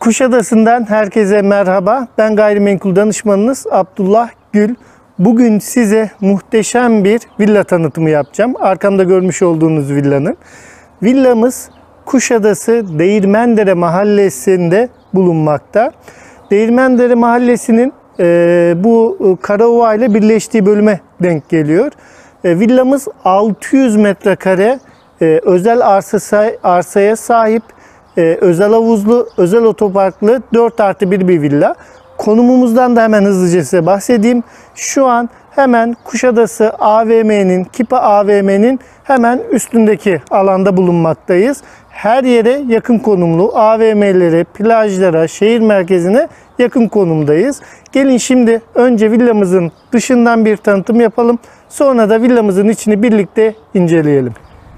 Kuşadası'ndan herkese merhaba. Ben gayrimenkul danışmanınız Abdullah Gül. Bugün size muhteşem bir villa tanıtımı yapacağım. Arkamda görmüş olduğunuz villanın. Villamız Kuşadası Değirmendere Mahallesi'nde bulunmakta. Değirmendere Mahallesi'nin bu Karaova ile birleştiği bölüme denk geliyor. Villamız 600 metrekare özel arsaya sahip. Özel havuzlu, özel otoparklı 4+1 bir villa. Konumumuzdan da hemen hızlıca size bahsedeyim. Şu an hemen Kuşadası AVM'nin, Kipa AVM'nin hemen üstündeki alanda bulunmaktayız. Her yere yakın konumlu, AVM'lere, plajlara, şehir merkezine yakın konumdayız. Gelin şimdi önce villamızın dışından bir tanıtım yapalım. Sonra da villamızın içini birlikte inceleyelim.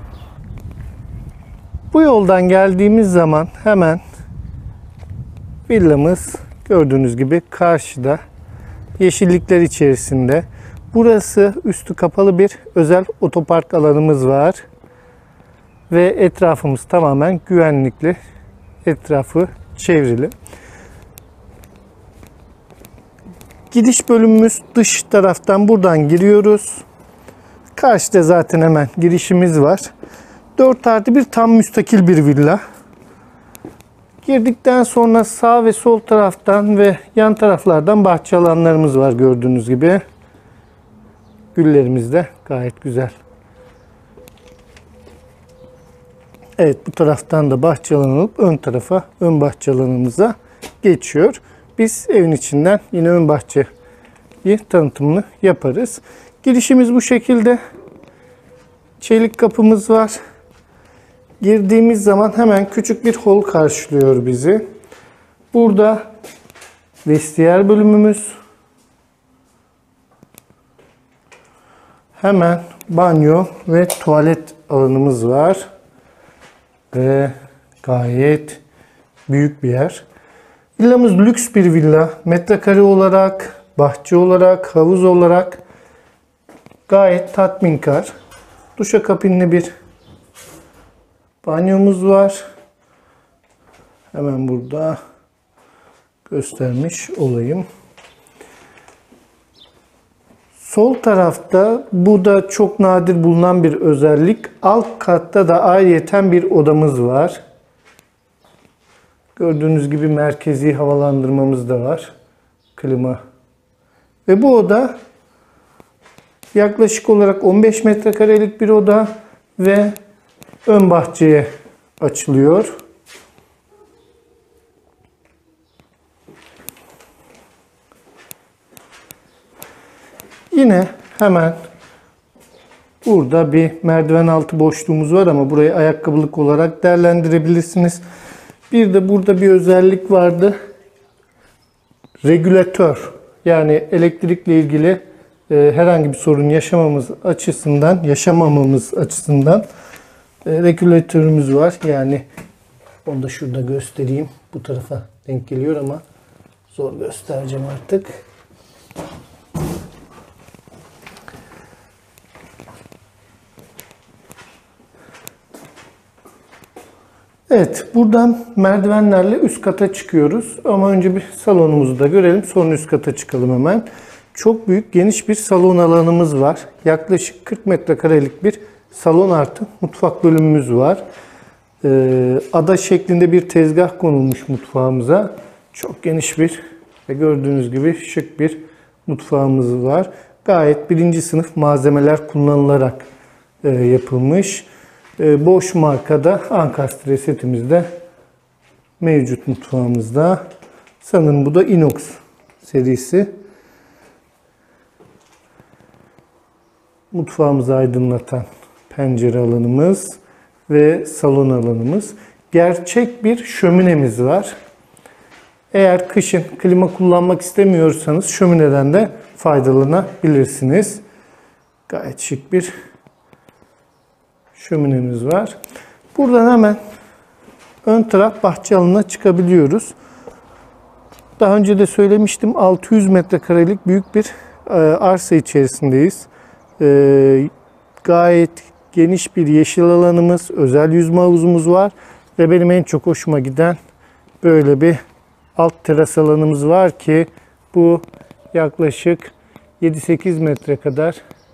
Bu yoldan geldiğimiz zaman hemen villamız gördüğünüz gibi karşıda, yeşillikler içerisinde. Burası üstü kapalı bir özel otopark alanımız var. Ve etrafımız tamamen güvenlikli. Etrafı çevrili. Gidiş bölümümüz dış taraftan buradan giriyoruz. Karşıda zaten hemen girişimiz var. 4+1 tam müstakil bir villa. Girdikten sonra sağ ve sol taraftan ve yan taraflardan bahçe alanlarımız var gördüğünüz gibi. Güllerimiz de gayet güzel. Evet, bu taraftan da bahçe alanı alıp ön tarafa, ön bahçe alanımıza geçiyor. Biz evin içinden yine ön bahçeyi tanıtımını yaparız. Girişimiz bu şekilde. Çelik kapımız var. Girdiğimiz zaman hemen küçük bir hol karşılıyor bizi. Burada vestiyer bölümümüz. Hemen banyo ve tuvalet alanımız var. Ve gayet büyük bir yer. Villamız lüks bir villa. Metrekare olarak, bahçe olarak, havuz olarak gayet tatminkar. Duşakabinli bir banyomuz var. Hemen burada göstermiş olayım. Sol tarafta, bu da çok nadir bulunan bir özellik. Alt katta da ayrıyeten bir odamız var. Gördüğünüz gibi merkezi havalandırmamız da var. Klima. Ve bu oda yaklaşık olarak 15 metrekarelik bir oda ve ön bahçeye açılıyor. Yine hemen burada bir merdiven altı boşluğumuz var ama burayı ayakkabılık olarak değerlendirebilirsiniz. Bir de burada bir özellik vardı. Regülatör. Yani elektrikle ilgili herhangi bir sorun yaşamamamız açısından regülatörümüz var. Yani onu da şurada göstereyim. Bu tarafa denk geliyor ama zor göstereceğim artık. Evet, buradan merdivenlerle üst kata çıkıyoruz. Ama önce bir salonumuzu da görelim. Sonra üst kata çıkalım hemen. Çok büyük, geniş bir salon alanımız var. Yaklaşık 40 metrekarelik bir salon artı mutfak bölümümüz var. Ada şeklinde bir tezgah konulmuş mutfağımıza. Çok geniş bir ve gördüğünüz gibi şık bir mutfağımız var. Gayet birinci sınıf malzemeler kullanılarak yapılmış. Bosch markada ankastre setimizde mevcut mutfağımızda. Sanırım bu da inox serisi. Mutfağımızı aydınlatan pencere alanımız ve salon alanımız. Gerçek bir şöminemiz var. Eğer kışın klima kullanmak istemiyorsanız şömineden de faydalanabilirsiniz. Gayet şık bir şöminemiz var. Buradan hemen ön taraf bahçe alanına çıkabiliyoruz. Daha önce de söylemiştim, 600 metrekarelik büyük bir arsa içerisindeyiz. Gayet geniş bir yeşil alanımız, özel yüzme havuzumuz var ve benim en çok hoşuma giden böyle bir alt teras alanımız var ki bu yaklaşık 7-8 metre kadar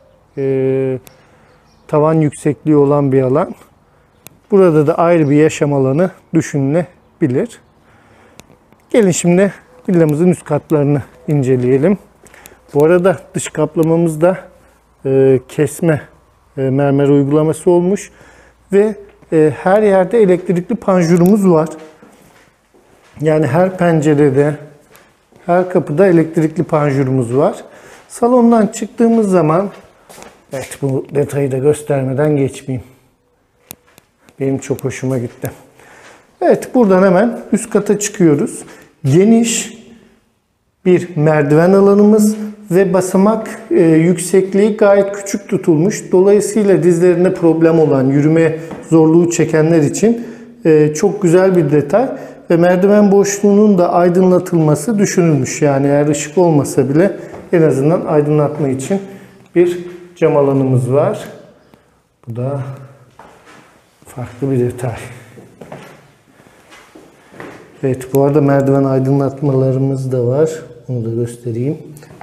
tavan yüksekliği olan bir alan. Burada da ayrı bir yaşam alanı düşünülebilir. Gelin şimdi villamızın üst katlarını inceleyelim. Bu arada dış kaplamamızda kesme mermer uygulaması olmuş ve her yerde elektrikli panjurumuz var. Yani her pencerede, her kapıda elektrikli panjurumuz var. Salondan çıktığımız zaman, evet, bu detayı da göstermeden geçmeyeyim. Benim çok hoşuma gitti. Evet, buradan hemen üst kata çıkıyoruz. Geniş bir merdiven alanımız ve basamak yüksekliği gayet küçük tutulmuş. Dolayısıyla dizlerinde problem olan, yürüme zorluğu çekenler için çok güzel bir detay. Ve merdiven boşluğunun da aydınlatılması düşünülmüş. Yani eğer ışık olmasa bile en azından aydınlatma için bir cam alanımız var. Bu da farklı bir detay. Evet, bu arada merdiven aydınlatmalarımız da var. Onu da göstereyim.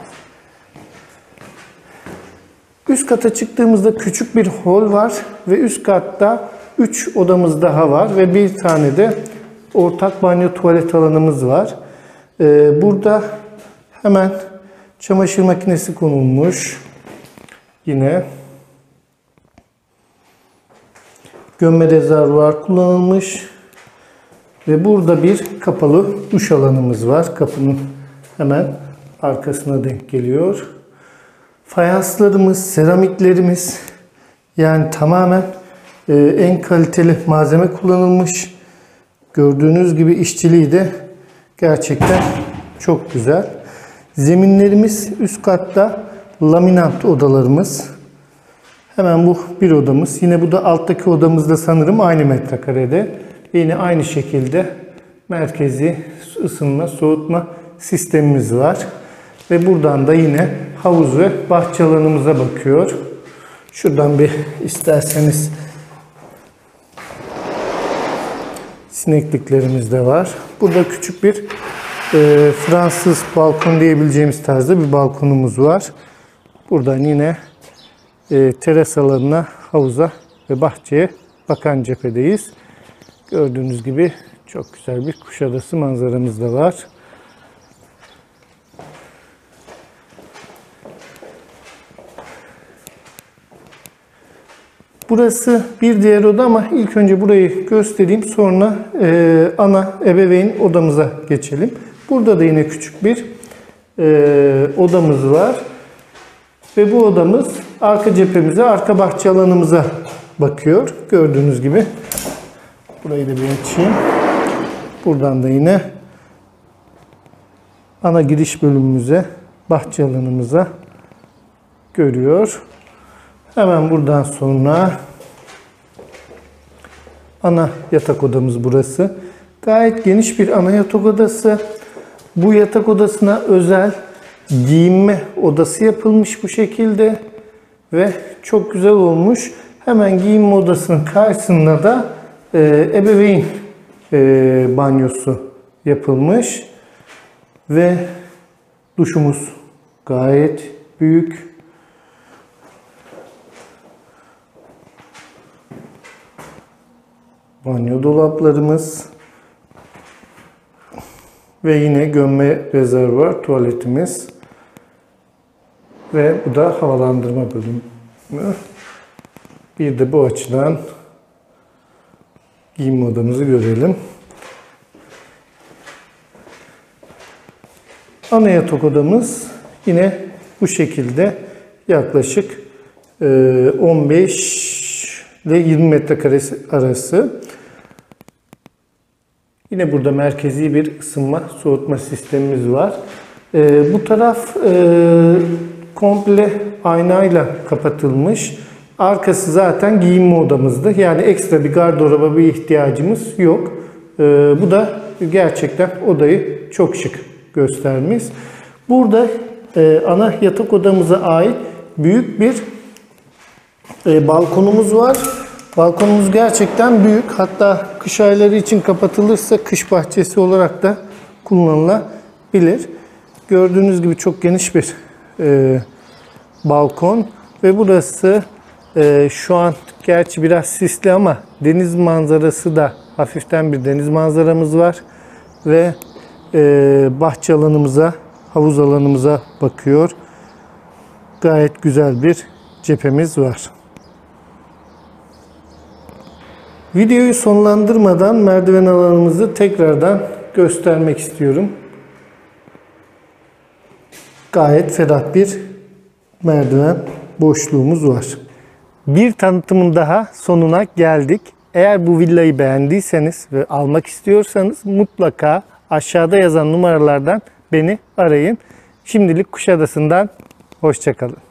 Üst kata çıktığımızda küçük bir hol var ve üst katta 3 odamız daha var ve bir tane de ortak banyo tuvalet alanımız var. Burada hemen çamaşır makinesi konulmuş. Yine gömme rezervuar kullanılmış. Ve burada bir kapalı duş alanımız var. Kapının hemen arkasına denk geliyor. Fayanslarımız, seramiklerimiz, yani tamamen en kaliteli malzeme kullanılmış. Gördüğünüz gibi işçiliği de gerçekten çok güzel. Zeminlerimiz üst katta laminat odalarımız. Hemen bu bir odamız. Yine bu da alttaki odamızda sanırım aynı metrekarede. Yine aynı şekilde merkezi ısınma, soğutma sistemimiz var. Ve buradan da yine havuz ve bahçe alanımıza bakıyor. Şuradan bir isterseniz sinekliklerimiz de var. Burada küçük bir Fransız balkon diyebileceğimiz tarzda bir balkonumuz var. Buradan yine teras alanına, havuza ve bahçeye bakan cephedeyiz. Gördüğünüz gibi çok güzel bir Kuşadası manzaramız da var. Burası bir diğer oda ama ilk önce burayı göstereyim. Sonra ana ebeveyn odamıza geçelim. Burada da yine küçük bir odamız var. Ve bu odamız arka cephemize, arka bahçe alanımıza bakıyor. Gördüğünüz gibi. Burayı da bir açayım. Buradan da yine ana giriş bölümümüze, bahçe alanımıza görüyor. Hemen buradan sonra ana yatak odamız burası. Gayet geniş bir ana yatak odası. Bu yatak odasına özel giyinme odası yapılmış bu şekilde ve çok güzel olmuş. Hemen giyinme odasının karşısında da ebeveyn banyosu yapılmış ve duşumuz gayet büyük. Banyo dolaplarımız ve yine gömme rezervuar tuvaletimiz ve bu da havalandırma bölümü. Bir de bu açıdan giyinme odamızı görelim. Ana yatak odamız yine bu şekilde yaklaşık 15 ile 20 metrekare arası. Yine burada merkezi bir ısınma, soğutma sistemimiz var. Bu taraf komple aynayla kapatılmış. Arkası zaten giyinme odamızdı. Yani ekstra bir gardıroba bir ihtiyacımız yok. Bu da gerçekten odayı çok şık göstermiş. Burada ana yatak odamıza ait büyük bir balkonumuz var. Balkonumuz gerçekten büyük. Hatta kış ayları için kapatılırsa kış bahçesi olarak da kullanılabilir. Gördüğünüz gibi çok geniş bir balkon ve burası şu an gerçi biraz sisli ama deniz manzarası da, hafiften bir deniz manzaramız var ve bahçe alanımıza, havuz alanımıza bakıyor. Gayet güzel bir cephemiz var. Videoyu sonlandırmadan merdiven alanımızı tekrardan göstermek istiyorum. Gayet ferah bir merdiven boşluğumuz var. Bir tanıtımın daha sonuna geldik. Eğer bu villayı beğendiyseniz ve almak istiyorsanız mutlaka aşağıda yazan numaralardan beni arayın. Şimdilik Kuşadası'ndan hoşça kalın.